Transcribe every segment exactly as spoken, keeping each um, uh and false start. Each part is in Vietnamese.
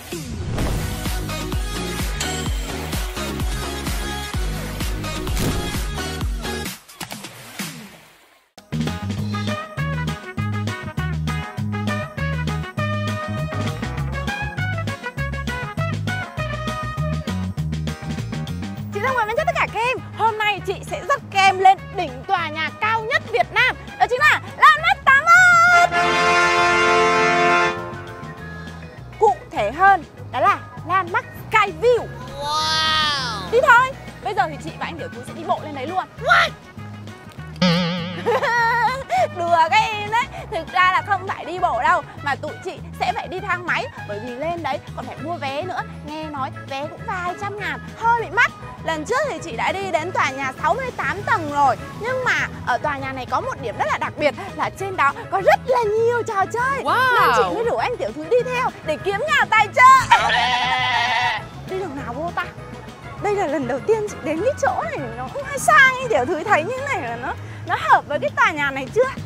Chị Long mến chào tất cả các em. Hôm nay chị sẽ dắt các em lên đỉnh tòa nhà cao nhất Việt Nam. Đó chính là Landmark tám mươi mốt. Cụ thể hơn, đó là Landmark Skyview. Wow. Đi thôi. Bây giờ thì chị và anh Tiểu Thúy sẽ đi bộ lên đấy luôn. What? Đùa các em đấy. Thực ra là không phải đi bộ đâu, mà tụi chị sẽ phải đi thang máy. Bởi vì lên đấy còn phải mua vé nữa. Nghe nói vé cũng vài trăm ngàn, hơi bị mắc. Lần trước thì chị đã đi đến tòa nhà sáu mươi tám tầng rồi. Nhưng mà ở tòa nhà này có một điểm rất là đặc biệt, là trên đó có rất là nhiều trò chơi. Wow. Nên chị mới rủ anh Tiểu Thúy đi theo để kiếm nhà tài trợ. Đi đường nào vô ta? Đây là lần đầu tiên chị đến cái chỗ này, nó cũng hơi sai. Tiểu Thúy thấy như này là nó nó hợp với cái tòa nhà này chưa?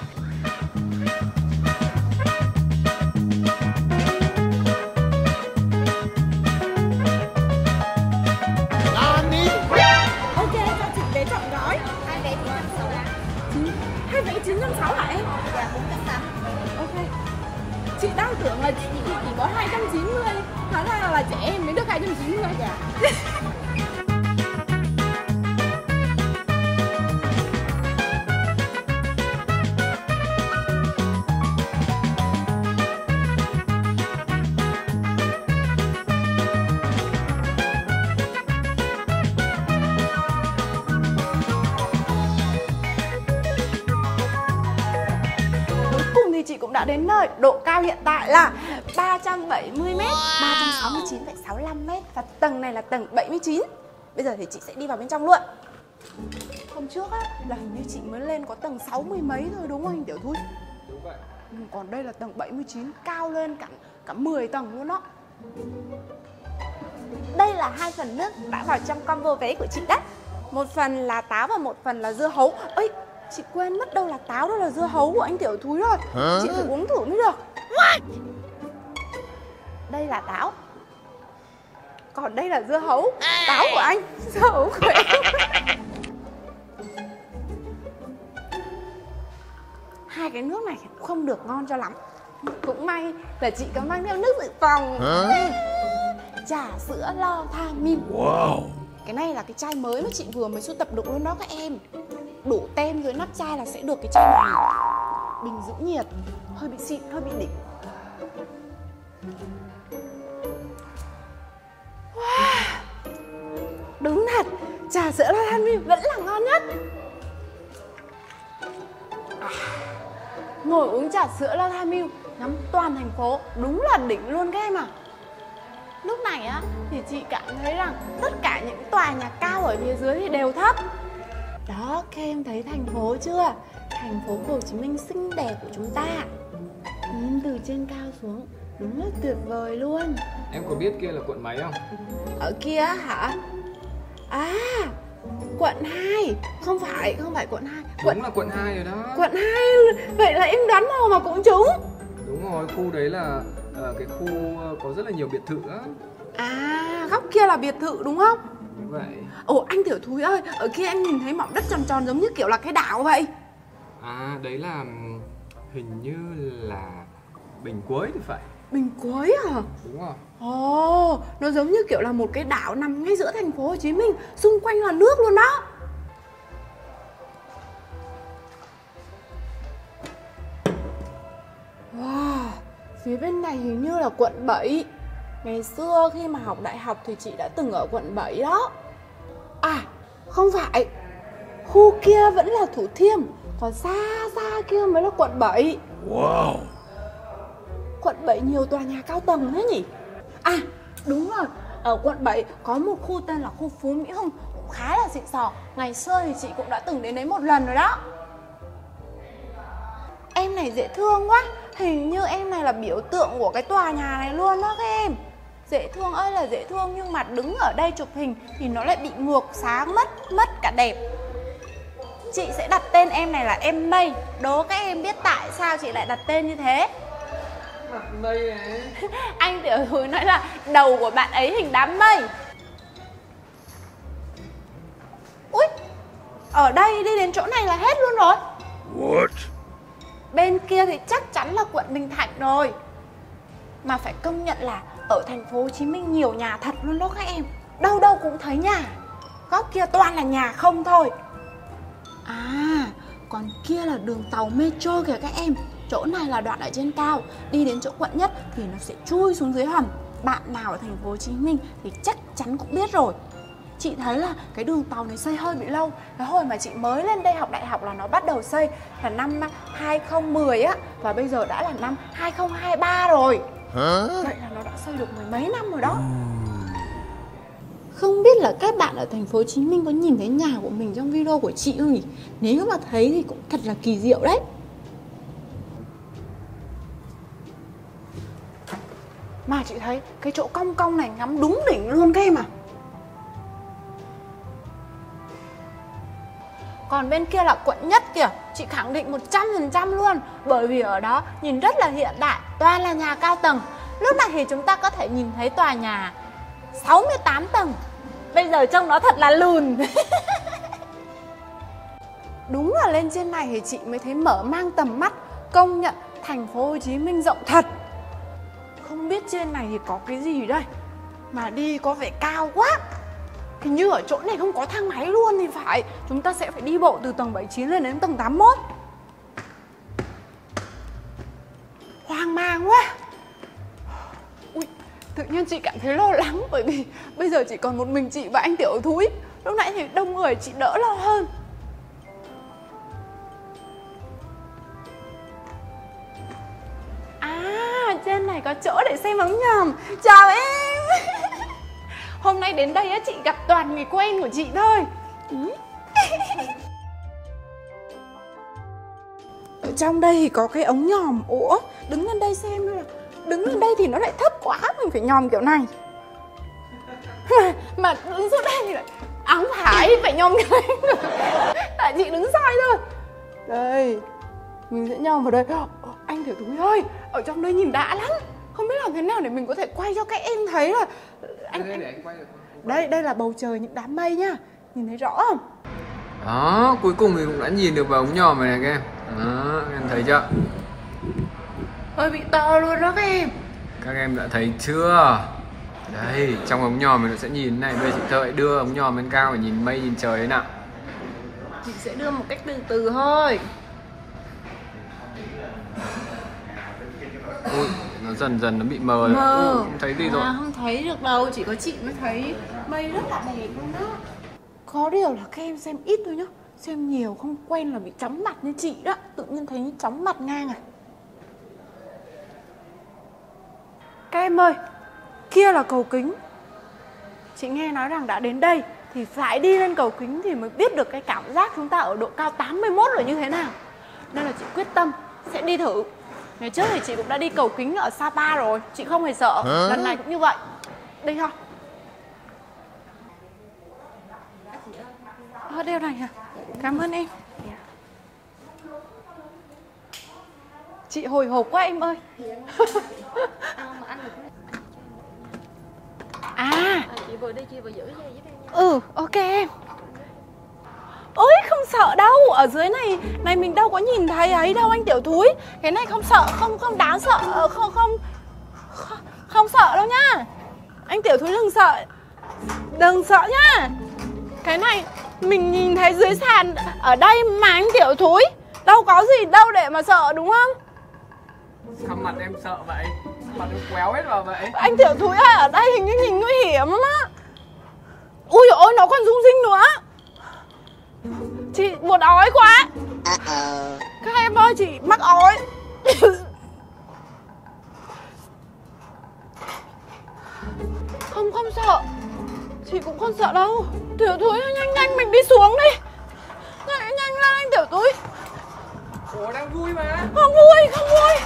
Ok, cho chị vé trọn gói. Hai vé chín trăm sáu mươi. Hai vé chín trăm sáu mươi hả em? Dạ, bốn trăm tám. Ok. Chị đang tưởng là chị chỉ có hai trăm chín mươi. Hóa ra là trẻ em mới được hai trăm chín mươi. Dạ. Chị cũng đã đến nơi. Độ cao hiện tại là ba trăm bảy mươi mét, ba trăm sáu mươi chín phẩy sáu mươi lăm mét. Và tầng này là tầng bảy mươi chín. Bây giờ thì chị sẽ đi vào bên trong luôn. Hôm trước á, là hình như chị mới lên có tầng sáu mươi mấy thôi đúng không anh Tiểu Thúy? Đúng vậy. Còn đây là tầng bảy mươi chín, cao lên cả, cả mười tầng luôn đó. Đây là hai phần nước đã vào trong combo vé của chị đấy. Một phần là táo và một phần là dưa hấu. Ơi, chị quên mất đâu là táo, đâu là dưa hấu của anh Tiểu Thúy rồi. Hả? Chị phải uống thử mới được. What? Đây là táo, còn đây là dưa hấu. Táo của anh, dưa hấu của em. Hai cái nước này không được ngon cho lắm. Cũng may là chị có mang theo nước dự phòng. Hả? Trà sữa Lo-Tha-min. Wow. Cái này là cái chai mới mà chị vừa mới sưu tập được luôn đó các em. Đổ tem dưới nắp chai là sẽ được cái chai này. Bình giữ nhiệt, hơi bị xịn, hơi bị đỉnh. Wow. Đúng thật, trà sữa Lo-Tha-min vẫn là ngon nhất. À, ngồi uống trà sữa Lo-Tha-min ngắm toàn thành phố, đúng là đỉnh luôn các em ạ. Lúc này á thì chị cảm thấy rằng tất cả những tòa nhà cao ở phía dưới thì đều thấp. Đó, các em thấy thành phố chưa? Thành phố Hồ Chí Minh xinh đẹp của chúng ta. Nhìn từ trên cao xuống, đúng là tuyệt vời luôn. Em có biết kia là quận mấy không? Ở kia hả? À, quận hai. Không phải, không phải quận hai. Đúng là quận hai rồi đó. Quận hai, vậy là em đoán mò mà cũng trúng. Đúng rồi, khu đấy là uh, cái khu uh, có rất là nhiều biệt thự á. À, góc kia là biệt thự đúng không? Đúng vậy. Ồ, anh Tiểu Thúy ơi, ở kia anh nhìn thấy mỏng đất tròn tròn giống như kiểu là cái đảo vậy. À, đấy là hình như là Bình Quế thì phải. Bình Quế à? Đúng rồi. Ồ, nó giống như kiểu là một cái đảo nằm ngay giữa thành phố Hồ Chí Minh, xung quanh là nước luôn đó. Wow, phía bên này hình như là quận bảy. Ngày xưa khi mà học đại học thì chị đã từng ở quận bảy đó. À, không phải, khu kia vẫn là Thủ Thiêm, còn xa xa kia mới là quận bảy. Wow. Quận bảy nhiều tòa nhà cao tầng thế nhỉ? À, đúng rồi, ở quận bảy có một khu tên là khu Phú Mỹ Hưng, cũng khá là xịn sò. Ngày xưa thì chị cũng đã từng đến đấy một lần rồi đó. Em này dễ thương quá, hình như em này là biểu tượng của cái tòa nhà này luôn đó các em. Dễ thương ơi là dễ thương, nhưng mà đứng ở đây chụp hình thì nó lại bị ngược sáng mất, mất cả đẹp. Chị sẽ đặt tên em này là em Mây. Đố các em biết tại sao chị lại đặt tên như thế. mặt mây này. Anh Tiểu Thúi nói là đầu của bạn ấy hình đám mây. Ui, ở đây đi đến chỗ này là hết luôn rồi. What? Bên kia thì chắc chắn là quận Bình Thạnh rồi. Mà phải công nhận là ở thành phố Hồ Chí Minh nhiều nhà thật luôn đó các em. Đâu đâu cũng thấy nhà. Góc kia toàn là nhà không thôi. À, còn kia là đường tàu metro kìa các em. Chỗ này là đoạn ở trên cao, đi đến chỗ quận Nhất thì nó sẽ chui xuống dưới hầm. Bạn nào ở thành phố Hồ Chí Minh thì chắc chắn cũng biết rồi. Chị thấy là cái đường tàu này xây hơi bị lâu. Cái hồi mà chị mới lên đây học đại học là nó bắt đầu xây là năm hai không một không á. Và bây giờ đã là năm hai không hai ba rồi. Hả? Vậy là nó đã xây được mười mấy năm rồi đó. Không biết là các bạn ở thành phố Hồ Chí Minh có nhìn thấy nhà của mình trong video của chị không nhỉ? Nếu mà thấy thì cũng thật là kỳ diệu đấy. Mà chị thấy cái chỗ cong cong này ngắm đúng đỉnh luôn các em à. Còn bên kia là quận Nhất kìa, chị khẳng định một trăm phần trăm luôn. Bởi vì ở đó nhìn rất là hiện đại, toàn là nhà cao tầng. Lúc này thì chúng ta có thể nhìn thấy tòa nhà sáu mươi tám tầng. Bây giờ trông nó thật là lùn. Đúng là lên trên này thì chị mới thấy mở mang tầm mắt. Công nhận thành phố Hồ Chí Minh rộng thật. Không biết trên này thì có cái gì đây mà đi có vẻ cao quá. Hình như ở chỗ này không có thang máy luôn thì phải. Chúng ta sẽ phải đi bộ từ tầng bảy mươi chín lên đến tầng tám mươi mốt. Hoang mang quá. Ui, tự nhiên chị cảm thấy lo lắng. Bởi vì bây giờ chỉ còn một mình chị và anh Tiểu Thúi. Lúc nãy thì đông người chị đỡ lo hơn. À, trên này có chỗ để xem ống nhòm. Chào em. Hôm nay đến đây á, chị gặp toàn người quen của chị thôi. Ở trong đây thì có cái ống nhòm. Ủa, đứng lên đây xem là đứng lên đây thì nó lại thấp quá, mình phải nhòm kiểu này. Mà, mà đứng xuống đây thì lại áo phải phải nhòm cái này. Tại chị đứng sai thôi. Đây, mình sẽ nhòm vào đây. Anh Tiểu Thúi ơi, ở trong đây nhìn đã lắm. Không biết làm thế nào để mình có thể quay cho các em thấy là anh, Đây, anh... để anh quay được. Đây, đây là bầu trời những đám mây nhá. Nhìn thấy rõ không? Đó, cuối cùng thì cũng đã nhìn được vào ống nhòm này này các em. Đó, em thấy chưa? Hơi bị to luôn đó các em. Các em đã thấy chưa? Đây, trong ống nhòm mình nó sẽ nhìn này. Bây giờ chị Thợ đưa ống nhòm lên cao để nhìn mây, nhìn trời ấy nào. Chị sẽ đưa một cách từ từ thôi. Ui, nó dần dần nó bị mờ rồi. Mờ. Ui, không thấy gì rồi. À, không thấy được đâu, chỉ có chị mới thấy mây rất là đẹp luôn đó. Có điều là các em xem ít thôi nhá. Xem nhiều không quen là bị chóng mặt như chị đó. Tự nhiên thấy chóng mặt ngang à. Các em ơi, kia là cầu Kính. Chị nghe nói rằng đã đến đây thì phải đi lên cầu Kính thì mới biết được cái cảm giác chúng ta ở độ cao tám mươi mốt là như thế nào. Nên là chị quyết tâm sẽ đi thử. Ngày trước thì chị cũng đã đi cầu Kính ở Sapa rồi. Chị không hề sợ. Hả? Lần này cũng như vậy. Đi thôi. Ờ, đeo này hả? Cảm ơn em. Chị hồi hộp quá em ơi. À, Chị vừa đi chị vừa giữ dây giúp em nha. ừ, ok em. Ôi không sợ đâu, ở dưới này này mình đâu có nhìn thấy ấy đâu anh Tiểu Thúi. Cái này không sợ, không không đáng sợ, không không không, không sợ đâu nhá. Anh Tiểu Thúi đừng sợ. Đừng sợ nhá. Cái này mình nhìn thấy dưới sàn ở đây mà anh Tiểu Thúi. Đâu có gì đâu để mà sợ đúng không? Sao mặt em sợ vậy? Mặt em quéo hết vào vậy? Anh Tiểu Thúi ơi, ở đây hình như nhìn nguy hiểm lắm á. Ui dồi ôi, nó còn rung rinh nữa. Chị buồn ói quá. Các em ơi, chị mắc ói. Không, không sợ. Chị cũng không sợ đâu. Tiểu Thúi nhanh nhanh mình đi xuống đi. Nhanh nhanh lên anh Tiểu Thúi. Ủa đang vui mà. Không vui, không vui.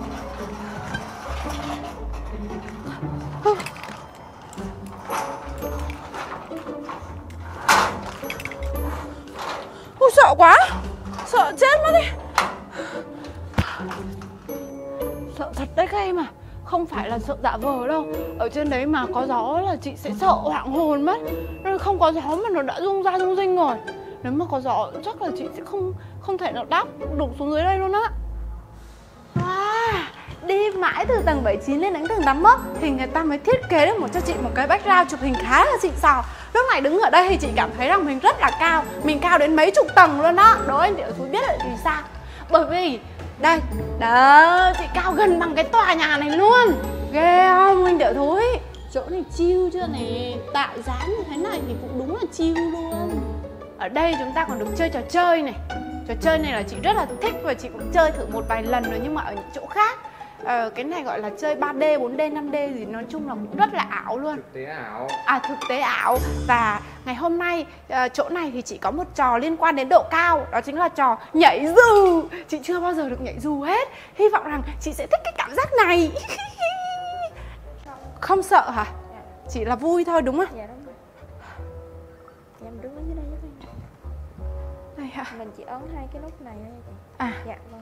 Ôi sợ quá. Sợ chết mất đi. Sợ thật đấy các các em à. Không phải là sợ giả vờ đâu. Ở trên đấy mà có gió là chị sẽ sợ hoảng hồn mất. Nên không có gió mà nó đã rung ra rung rinh rồi. Nếu mà có gió chắc là chị sẽ không không thể nào đáp đụng xuống dưới đây luôn á. Wow, đi mãi từ tầng bảy mươi chín lên đến tầng tám mươi mốt thì người ta mới thiết kế được một cho chị một cái background chụp hình khá là xịn sò. Lúc này đứng ở đây thì chị cảm thấy rằng mình rất là cao. Mình cao đến mấy chục tầng luôn đó. Đố anh Điệu Thúi biết là vì sao? Bởi vì đây, đó, chị cao gần bằng cái tòa nhà này luôn. Ghê không anh Điệu Thúi? Chỗ này chill chưa nè. Tại giá như thế này thì cũng đúng là chill luôn. Ở đây chúng ta còn được chơi trò chơi này. Trò chơi này là chị rất là thích và chị cũng chơi thử một vài lần rồi nhưng mà ở những chỗ khác. Ờ, cái này gọi là chơi ba D, bốn D, năm D gì nói chung là cũng rất là ảo luôn. Thực tế ảo. À thực tế ảo. Và ngày hôm nay uh, chỗ này thì chỉ có một trò liên quan đến độ cao. Đó chính là trò nhảy dù. Chị chưa bao giờ được nhảy dù hết. Hy vọng rằng chị sẽ thích cái cảm giác này. Không sợ hả? Dạ. Chỉ là vui thôi đúng không? Dạ đúng rồi. Dạ mình đứng ở dưới đây giúp em. Đây hả? Mình chỉ ấn hai cái nút này thôi chị. À, Dạ vâng.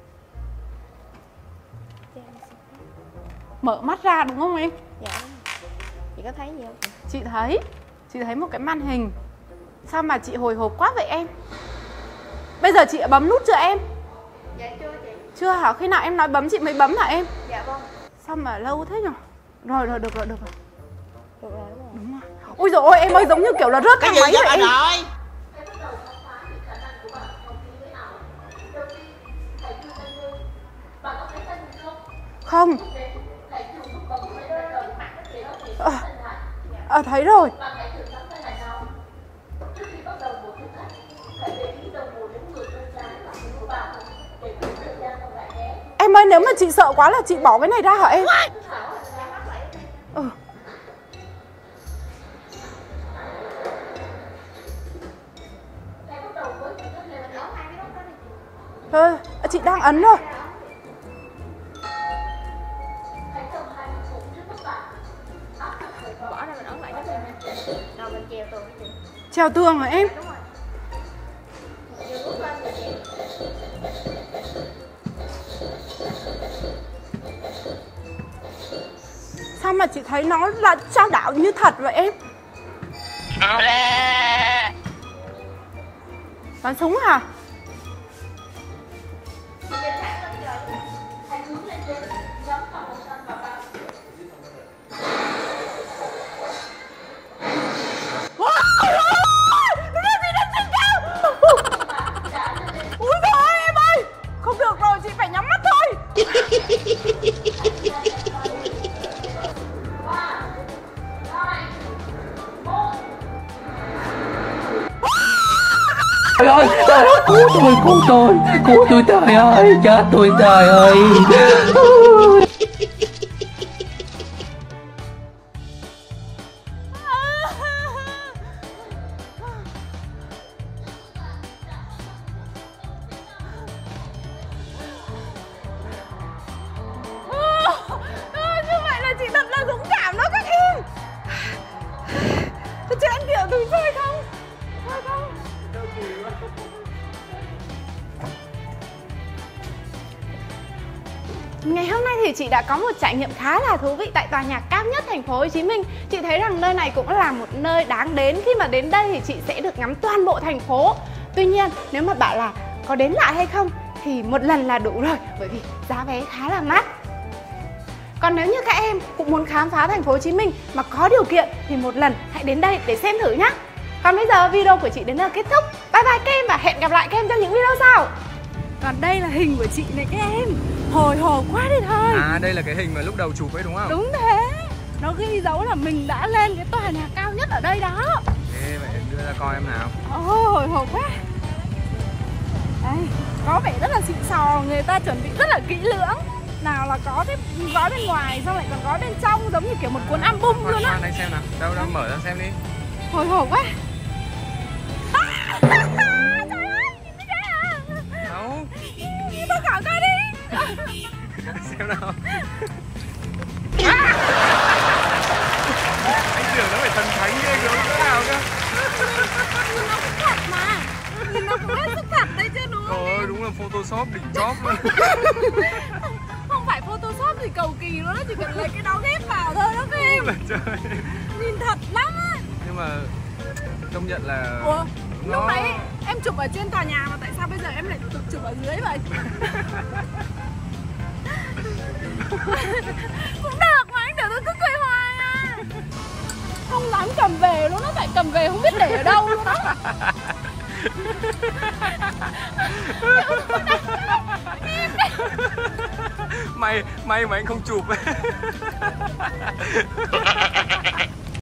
Dạ, em sẽ- mở mắt ra đúng không em? dạ đúng rồi. Chị có thấy gì không chị? Chị thấy. Chị thấy một cái màn hình. Sao mà chị hồi hộp quá vậy em? Bây giờ chị đã bấm nút chưa em? Dạ chưa chị. Chưa hả? Khi nào em nói bấm chị mới bấm hả em? Dạ vâng. Sao mà lâu thế nhỉ? Rồi rồi được rồi được rồi. Được rồi đúng rồi. Đúng rồi. Ôi dồi ôi em ơi giống như kiểu là rớt thang máy vậy em. rồi? Không. À, à thấy rồi. Em ơi nếu mà chị sợ quá là chị bỏ cái này ra hả em? Ừ. Thôi, chị đang ấn rồi. Bỏ ra mình ấn lại giúp em nha. Rồi mình trèo tường chị. Trèo tường hả em? Đúng rồi. Vừa bước lên vừa trèo. Sao mà chị thấy nó là trao đảo như thật vậy em? Bắn súng hả? Úi giời ơi em ơi! Không được rồi, chị phải nhắm mắt thôi. Trời ơi, trời ơi, cứu tôi, cứu tôi, cứu tôi trời ơi, chết tôi trời ơi. Như vậy là chị thật là dũng cảm đó các em. Thế chị anh Điệu Thúi chơi không? Chơi không? Ngày hôm nay thì chị đã có một trải nghiệm khá là thú vị tại tòa nhà cao nhất thành phố Hồ Chí Minh. Chị thấy rằng nơi này cũng là một nơi đáng đến. Khi mà đến đây thì chị sẽ được ngắm toàn bộ thành phố. Tuy nhiên nếu mà bảo là có đến lại hay không thì một lần là đủ rồi, bởi vì giá vé khá là mắc. Còn nếu như các em cũng muốn khám phá thành phố Hồ Chí Minh mà có điều kiện thì một lần hãy đến đây để xem thử nhé. Còn bây giờ video của chị đến đây kết thúc. Bye bye các em và hẹn gặp lại các em trong những video sau. Còn đây là hình của chị này các em. Hồi hộp quá đi thôi. À đây là cái hình mà lúc đầu chụp ấy đúng không? Đúng thế. Nó ghi dấu là mình đã lên cái tòa nhà cao nhất ở đây đó. Ê, vậy đưa ra coi em nào. Ồ, hồi hộp quá. Đây, có vẻ rất là xịn sò. Người ta chuẩn bị rất là kỹ lưỡng. Nào là có cái gói bên ngoài, xong lại còn gói bên trong, giống như kiểu một cuốn album Khoan, luôn á. khoan, đây xem nào. Đâu đâu mở ra xem đi. Hồi hộp quá. À, trời ơi, nhìn thấy cái à. Đâu? Tôi khỏi coi đi. Xem nào. Anh tưởng nó phải thần thánh ghê gớm cỡ nào cơ. Nhìn nó cũng thật mà. Nhìn nó cũng hết sức thật đấy chứ đúng không? Ôi đúng là Photoshop đỉnh chóp luôn. Không phải Photoshop gì cầu là chơi. Nhìn thật lắm á. Nhưng mà công nhận là Ủa, nó... lúc nãy em chụp ở trên tòa nhà mà tại sao bây giờ em lại tự chụp ở dưới vậy? Cũng được mà anh tưởng tôi cứ cười hoài à. Không dám cầm về luôn, nó phải cầm về không biết để ở đâu luôn đó. May may mà anh không chụp.